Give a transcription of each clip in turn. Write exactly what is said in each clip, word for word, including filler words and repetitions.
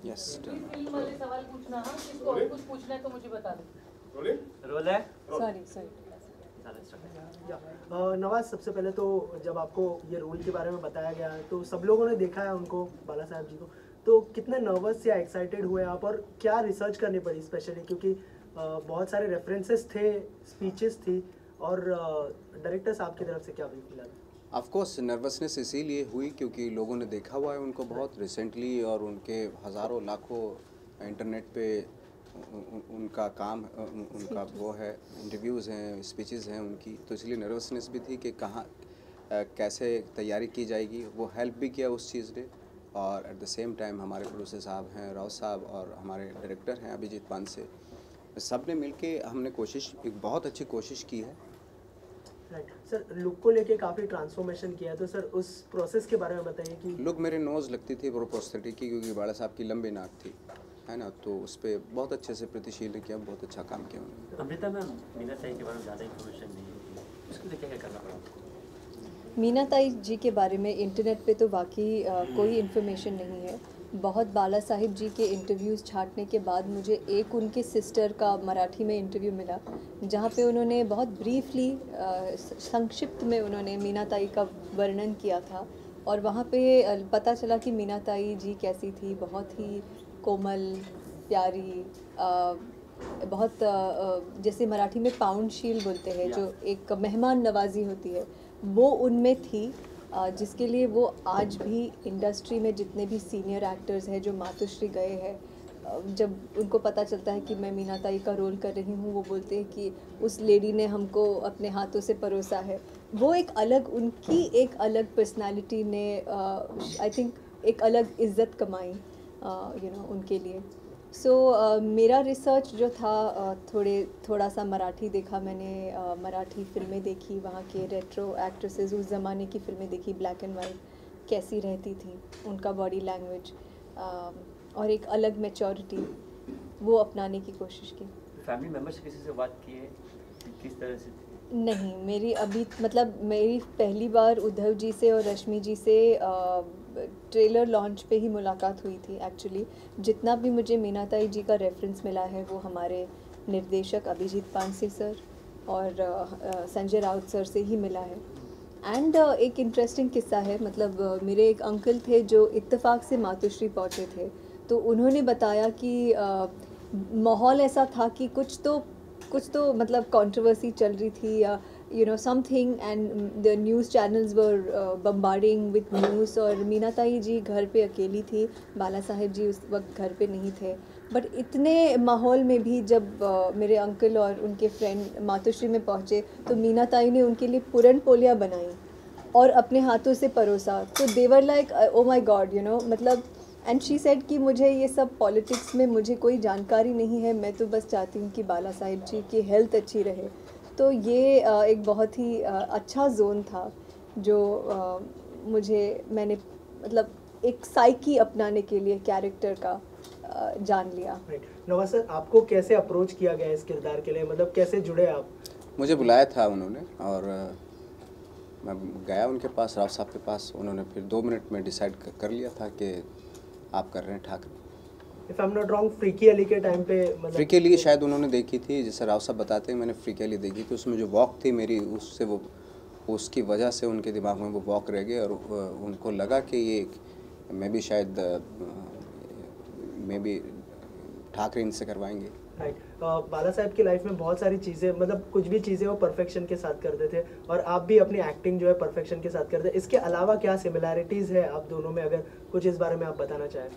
Yes film वाले सवाल पूछना, हाँ किसको और कुछ पूछना है तो मुझे बता दो। रोल है। सॉरी सॉरी नवाज, सबसे पहले तो जब आपको ये रोल के बारे में बताया गया तो सब लोगों ने देखा है उनको, बाला साहब जी को, तो कितने नर्वस या एक्साइटेड हुए आप और क्या रिसर्च करनी पड़ी स्पेशली, क्योंकि बहुत सारे रेफरेंसेस थे, स्पीचेस थी और डायरेक्टर साहब की तरफ से क्या भी मिला? ऑफ कोर्स नर्वसनेस इसीलिए हुई क्योंकि लोगों ने देखा हुआ है उनको बहुत रिसेंटली और उनके हज़ारों लाखों इंटरनेट पे उन, उनका काम उनका वो है, इंटरव्यूज़ हैं, स्पीचेस हैं उनकी, तो इसलिए नर्वसनेस भी थी कि कहाँ कैसे तैयारी की जाएगी। वो हेल्प भी किया उस चीज़ ने और एट द सेम टाइम हमारे प्रोड्यूसर साहब हैं राव साहब और हमारे डायरेक्टर हैं अभिजीत पान से, सब ने मिलके हमने कोशिश एक बहुत अच्छी कोशिश की है। राइट सर, लुक को लेके काफ़ी ट्रांसफॉर्मेशन किया है, तो सर उस प्रोसेस के बारे में बताइए कि लुक मेरे नोज़ लगती थी वो प्रोस्थेटिक की, क्योंकि बाला साहब की लंबी नाक थी, है ना, तो उस पर बहुत अच्छे से प्रतिशील ने किया, बहुत अच्छा काम किया उन्होंने। अमृता मैम, मीना ताई के बारे में ज़्यादा इन्फॉर्मेशन नहीं होती, उसके लिए क्या क्या करना पड़ा आपको? मीना ताई जी के बारे में इंटरनेट पे तो वाकई कोई इन्फॉर्मेशन नहीं है। बहुत बाला साहिब जी के इंटरव्यूज़ छांटने के बाद मुझे एक उनके सिस्टर का मराठी में इंटरव्यू मिला जहाँ पे उन्होंने बहुत ब्रीफली संक्षिप्त में उन्होंने मीना ताई का वर्णन किया था और वहाँ पे पता चला कि मीना ताई जी कैसी थी, बहुत ही कोमल, प्यारी, आ, बहुत आ, जैसे मराठी में पाउंड शील बोलते हैं, जो एक मेहमान नवाजी होती है, वो उनमें थी, जिसके लिए वो आज भी इंडस्ट्री में जितने भी सीनियर एक्टर्स हैं जो मातुश्री गए हैं, जब उनको पता चलता है कि मैं मीना ताई का रोल कर रही हूँ, वो बोलते हैं कि उस लेडी ने हमको अपने हाथों से परोसा है। वो एक अलग, उनकी एक अलग पर्सनालिटी ने आई थिंक एक अलग इज़्ज़त कमाई यू नो उनके लिए। सो so, uh, मेरा रिसर्च जो था uh, थोड़े थोड़ा सा मराठी देखा मैंने, uh, मराठी फिल्में देखी, वहाँ के रेट्रो एक्ट्रेसेस, उस ज़माने की फिल्में देखी, ब्लैक एंड वाइट कैसी रहती थी, उनका बॉडी लैंग्वेज uh, और एक अलग मैच्योरिटी, वो अपनाने की कोशिश की। फैमिली मेम्बर से किसी से बात की है, किस तरह से? नहीं, मेरी अभी मतलब मेरी पहली बार उद्धव जी से और रश्मि जी से uh, ट्रेलर लॉन्च पे ही मुलाकात हुई थी एक्चुअली। जितना भी मुझे मीना ताई जी का रेफरेंस मिला है वो हमारे निर्देशक अभिजीत पानसे सर और संजय राउत सर से ही मिला है। एंड uh, एक इंटरेस्टिंग किस्सा है, मतलब uh, मेरे एक अंकल थे जो इत्तेफाक से मातुश्री पहुँचे थे, तो उन्होंने बताया कि uh, माहौल ऐसा था कि कुछ तो कुछ तो मतलब कंट्रोवर्सी चल रही थी, uh, you know something, and the news channels were uh, bombarding with news, और मीना ताई जी घर पे अकेली थी, बाला साहिब जी उस वक्त घर पे नहीं थे, बट इतने माहौल में भी जब uh, मेरे अंकल और उनके फ्रेंड मातुश्री में पहुँचे तो मीना ताई ने उनके लिए पूरन पोलिया बनाई और अपने हाथों से परोसा, तो they were like oh my god you know, मतलब एंड शी सेड कि मुझे ये सब पॉलिटिक्स में मुझे कोई जानकारी नहीं है, मैं तो बस चाहती हूँ कि बाला साहिब जी की हेल्थ अच्छी रहे। तो ये एक बहुत ही अच्छा जोन था जो मुझे, मैंने मतलब एक साइकी अपनाने के लिए कैरेक्टर का जान लिया। नवाज सर, आपको कैसे अप्रोच किया गया इस किरदार के लिए, मतलब कैसे जुड़े आप? मुझे बुलाया था उन्होंने और मैं गया उनके पास, राव साहब के पास, उन्होंने फिर दो मिनट में डिसाइड कर लिया था कि आप कर रहे हैं Thackeray. If I'm not wrong, Freaky Ali के टाइम पे मतलब फ्रीकी अली शायद उन्होंने देखी थी, जैसे राव साहब बताते हैं, मैंने फ्रीकी अली देखी थी, उसमें जो वॉक थी मेरी, उससे वो उसकी वजह से उनके दिमाग में वो वॉक रह गए और उनको लगा कि ये मैं भी शायद मैं भी ठाकरे इनसे करवाएंगे। Right right. बाला साहब की लाइफ में बहुत सारी चीज़ें, मतलब कुछ भी चीज़ें वो परफेक्शन के साथ करते थे और आप भी अपनी एक्टिंग जो है परफेक्शन के साथ करते हैं। इसके अलावा क्या सिमिलैरिटीज़ है आप दोनों में, अगर कुछ इस बारे में आप बताना चाहें?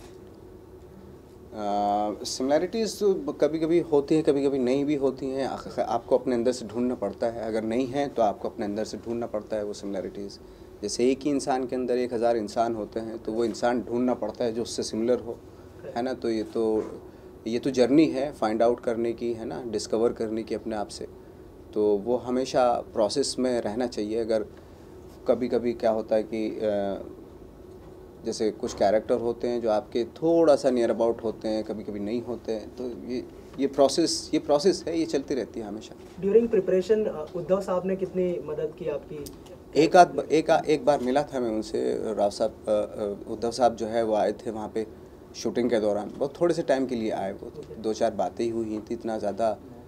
सिमिलैरिटीज़ तो कभी कभी होती हैं, कभी कभी नहीं भी होती हैं, आपको अपने अंदर से ढूंढना पड़ता है, अगर नहीं है तो आपको अपने अंदर से ढूंढना पड़ता है वो सिमिलैरिटीज़। जैसे एक ही इंसान के अंदर एक हज़ार इंसान होते हैं, तो वो इंसान ढूंढना पड़ता है जो उससे सिमिलर हो, है ना। तो ये तो ये तो जर्नी है फाइंड आउट करने की, है ना, डिस्कवर करने की अपने आप से, तो वो हमेशा प्रोसेस में रहना चाहिए। अगर कभी कभी क्या होता है कि जैसे कुछ कैरेक्टर होते हैं जो आपके थोड़ा सा नियर अबाउट होते हैं, कभी कभी नहीं होते हैं, तो ये ये प्रोसेस ये प्रोसेस है, ये चलती रहती है हमेशा। ड्यूरिंग प्रिपरेशन उद्धव साहब ने कितनी मदद की आपकी? एक आध एक आ, एक बार मिला था मैं उनसे, राव साहब उद्धव साहब जो है वो आए थे वहाँ पे शूटिंग के दौरान बहुत थोड़े से टाइम के लिए आए, वो दो चार बातें ही हुई थी, इतना ज़्यादा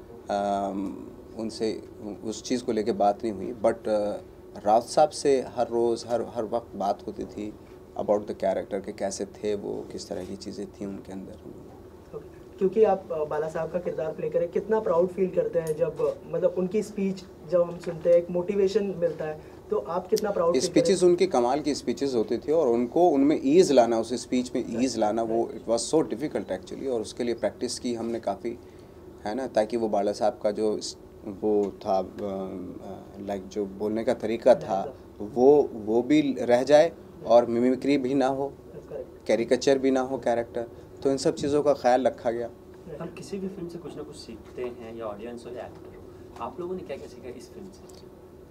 उनसे उस चीज़ को लेके बात नहीं हुई। बट राउत साहब से हर रोज़ हर हर वक्त बात होती थी अबाउट द कैरेक्टर के, कैसे थे वो, किस तरह की चीज़ें थी उनके अंदर। क्योंकि आप बाला साहब का किरदार प्ले करें, कितना प्राउड फील करते हैं जब मतलब उनकी स्पीच जब हम सुनते हैं, एक मोटिवेशन मिलता है, तो आप कितना प्राउड? स्पीचेस उनकी कमाल की स्पीचेस होती थी और उनको उनमें ईज़ लाना, उस स्पीच में ईज़ लाना, वो it was so difficult actually. और उसके लिए प्रैक्टिस की हमने काफ़ी, है ना, ताकि वो बाला साहब का जो वो था लाइक जो बोलने का तरीका था वो वो भी रह जाए और मिमिक्री भी ना हो, कैरिकेचर भी ना हो कैरेक्टर, तो इन सब चीज़ों का ख्याल रखा गया। हम किसी भी फिल्म से कुछ ना कुछ सीखते हैं, या ऑडियंस हो या एक्टर हो। आप लोगों ने क्या क्या सीखा इस फिल्म से?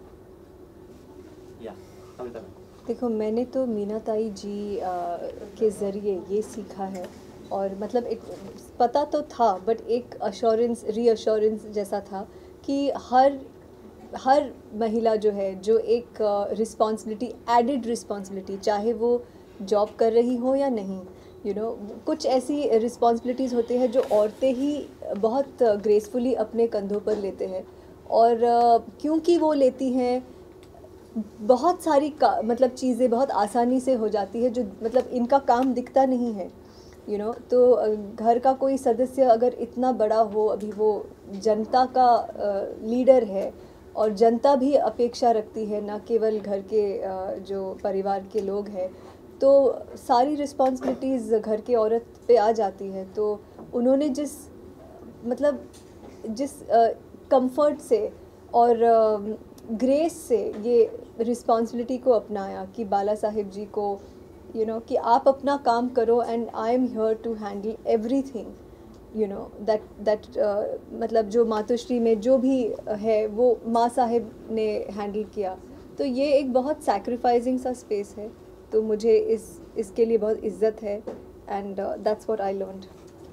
या अमिता मैम? देखो, मैंने तो मीना ताई जी आ, के ज़रिए ये सीखा है, और मतलब एक पता तो था बट एक अश्योरेंस रीअश्योरेंस जैसा था कि हर हर महिला जो है, जो एक रिस्पॉन्सिबिलिटी, एडिड रिस्पॉन्सिबिलिटी, चाहे वो जॉब कर रही हो या नहीं, यू you नो know, कुछ ऐसी रिस्पॉन्सिबिलिटीज़ होती है जो औरतें ही बहुत ग्रेसफुली अपने कंधों पर लेते हैं, और uh, क्योंकि वो लेती हैं बहुत सारी का मतलब चीज़ें बहुत आसानी से हो जाती है, जो मतलब इनका काम दिखता नहीं है, यू you नो know, तो घर का कोई सदस्य अगर इतना बड़ा हो, अभी वो जनता का लीडर है और जनता भी अपेक्षा रखती है, ना केवल घर के जो परिवार के लोग हैं, तो सारी रिस्पॉन्सिबिलिटीज़ घर के औरत पे आ जाती है। तो उन्होंने जिस मतलब जिस कंफर्ट से और ग्रेस से ये रिस्पॉन्सिबिलिटी को अपनाया कि बाला साहिब जी को, यू नो, कि आप अपना काम करो and I am here to handle everything, you know, that that मतलब जो मातोश्री में जो भी है वो माँ साहिब ने हैंडल किया, तो ये एक बहुत सैक्रिफाइसिंग सा स्पेस है। तो मुझे इस इसके लिए बहुत इज्जत है, and that's what I learned.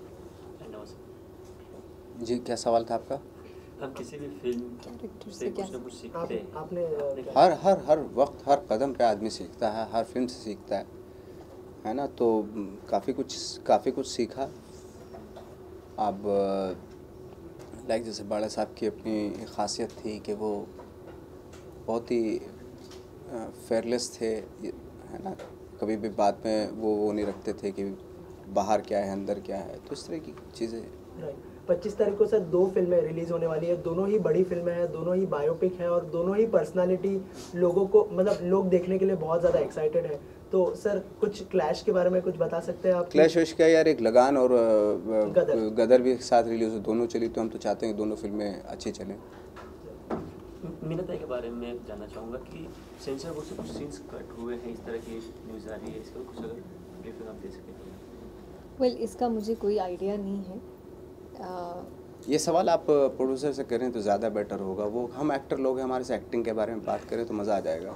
जी, क्या सवाल था आपका? हम किसी भी फिल्म से कुछ ना कुछ सीखते हैं। आपने हर हर हर वक्त हर कदम पे आदमी सीखता है, हर फिल्म से सीखता है, है ना। तो काफ़ी कुछ काफ़ी कुछ सीखा। अब लाइक जैसे बाला साहब की अपनी ख़ासियत थी कि वो बहुत ही फेयरलेस थे, है ना, कभी भी बात में वो वो नहीं रखते थे कि बाहर क्या है अंदर क्या है, तो इस तरह की चीज़ें। पच्चीस तारीख को सर दो फिल्में रिलीज़ होने वाली है, दोनों ही बड़ी फिल्में हैं, दोनों ही बायोपिक हैं और दोनों ही पर्सनालिटी लोगों को मतलब लोग देखने के लिए बहुत ज़्यादा एक्साइटेड है। तो सर कुछ क्लैश के बारे में कुछ बता सकते हैं आप? क्लैश वैश क्या यार, एक लगान और गदर गदर भी एक साथ रिलीज हो, दोनों चली, तो हम तो चाहते हैं कि दोनों फिल्में अच्छी चलें। मीना ताई के बारे में जानना चाहूँगा कि सेंसर बोर्ड से कुछ सीन्स कट हुए हैं, इस तरह की न्यूज़ आ रही है, इसका कुछ अगर ब्रीफिंग आप दे सकें? वेल well, इसका मुझे कोई आइडिया नहीं है। uh, ये सवाल आप प्रोड्यूसर से करें तो ज़्यादा बेटर होगा, वो हम एक्टर लोग हैं, हमारे से एक्टिंग के बारे में बात करें तो मज़ा आ जाएगा।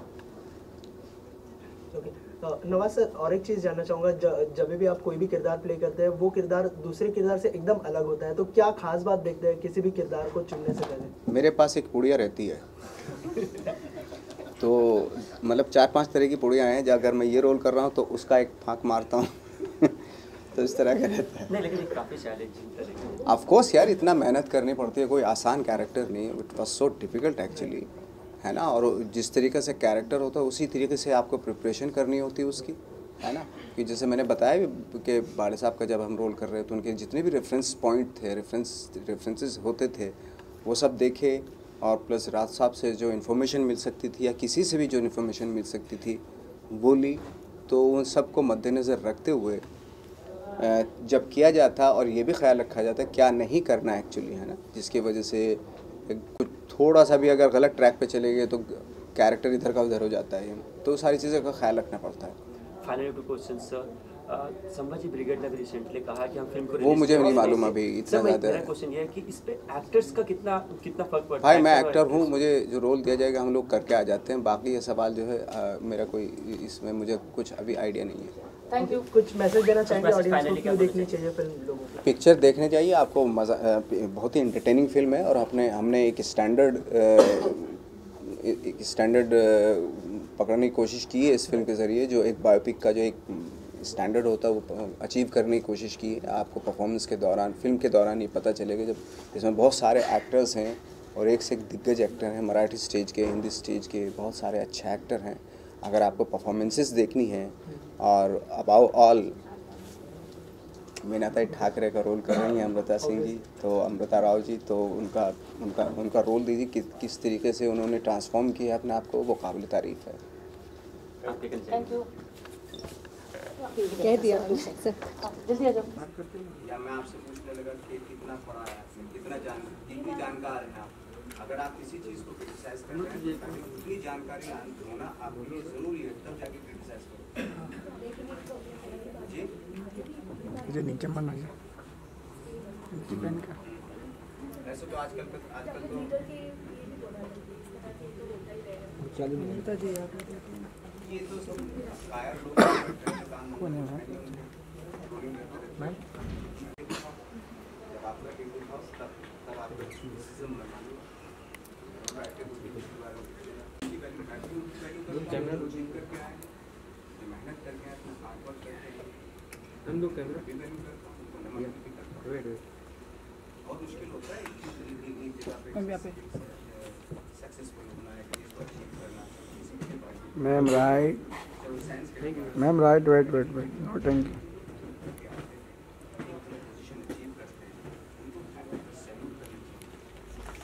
ओके नवाज सर, और एक चीज़ जानना चाहूँगा, जब भी आप कोई भी किरदार प्ले करते हैं वो किरदार दूसरे किरदार से एकदम अलग होता है, तो क्या खास बात देखते हैं किसी भी किरदार को चुनने से पहले? मेरे पास एक पुड़िया रहती है तो मतलब चार पांच तरह की पुड़िया हैं, अगर मैं ये रोल कर रहा हूँ तो उसका एक फाँक मारता हूँ तो इस तरह का रहता है। नहीं, लेकिन काफ़ी चैलेंजिंग ऑफ कोर्स यार, इतना मेहनत करनी पड़ती है, कोई आसान कैरेक्टर नहीं, it was so difficult actually, है ना। और जिस तरीके से कैरेक्टर होता है उसी तरीके से आपको प्रिपरेशन करनी होती है उसकी, है ना। कि जैसे मैंने बताया कि बाला साहब का जब हम रोल कर रहे थे, उनके जितने भी रेफरेंस पॉइंट थे, रेफरेंस रेफरेंसेस होते थे, वो सब देखे, और प्लस राज साहब से जो इन्फॉर्मेशन मिल सकती थी या किसी से भी जो इन्फॉर्मेशन मिल सकती थी वो ली। तो उन सबको मद्देनज़र रखते हुए जब किया जाता और ये भी ख्याल रखा जाता है क्या नहीं करना एक्चुअली, है ना, जिसकी वजह से कुछ थोड़ा सा भी अगर गलत ट्रैक पे चले गए तो कैरेक्टर इधर का उधर हो जाता है, तो सारी चीज़ों का ख्याल रखना पड़ता है। Final two question sir, Sambhaji brigade ने भी रिसेंटली कहा कि हम फिल्म को, वो मुझे नहीं मालूम अभी इतना ज़्यादा। मेरा क्वेश्चन ये है कि इस पे एक्टर्स का कितना कितना फर्क पड़ता है? भाई मैं एक्टर हूँ, मुझे जो रोल दिया जाएगा हम लोग करके आ जाते हैं, बाकी ये सवाल जो है आ, मेरा कोई इसमें मुझे कुछ अभी आइडिया नहीं है। Thank you. कुछ मैसेज देना चाहेंगे ऑडियंस को, क्यों देखनी चाहिए फिल्म लोगों को? पिक्चर देखने चाहिए, आपको मज़ा, बहुत ही एंटरटेनिंग फिल्म है, और अपने हमने एक स्टैंडर्ड एक स्टैंडर्ड पकड़ने की कोशिश की है इस फिल्म के ज़रिए, जो एक बायोपिक का जो एक स्टैंडर्ड होता है वो अचीव करने की कोशिश की। आपको परफॉर्मेंस के दौरान, फिल्म के दौरान ये पता चलेगा, जब इसमें बहुत सारे एक्टर्स हैं और एक से एक दिग्गज एक्टर हैं, मराठी स्टेज के, हिंदी स्टेज के बहुत सारे अच्छे एक्टर हैं। अगर आपको परफॉर्मेंसेस देखनी है और अबाउ ऑल मीनाताई ठाकरे का रोल कर रही हैं अमृता सिंह जी, तो अमृता राव जी, तो उनका उनका उनका रोल दीजिए कि, किस तरीके से उन्होंने ट्रांसफॉर्म किया अपने आप को, वो काबिल तारीफ़ है। Thank you. कह दिया जल्दी आ जाओ। या मैं आपसे पूछने लगा कि कितना पढ़ा है आपने, कितना जान कितनी जानकार हैं आप। अगर आप किसी चीज़ को क्रिटिसाइज कर रहे हैं तो उतनी जानकारी होना आपके लिए ज़रूरी है, तब जाके क्रिटिसाइज करो। जी मुझे नीचे मन आ गया पेन का। वैसे तो आजकल आजकल तो ये तो सब कायर लोग कौन है भाई? जब आपका टेबल था तब तब आप डिसीजन बनाना कैमरा रोजिंग करके आए, मेहनत करके आए, अपना हार्ड वर्क करके हम लोग कैमरा भी नहीं करता हूँ, नमन भी करता हूँ। बहुत मुश्किल होता है एक जगह पे सक्सेसफुल होना है, किसी को अचीव करना। Ma'am right, ma'am right, wait wait wait no thank you.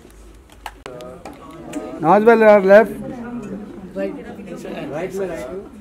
Not well left, right में राइट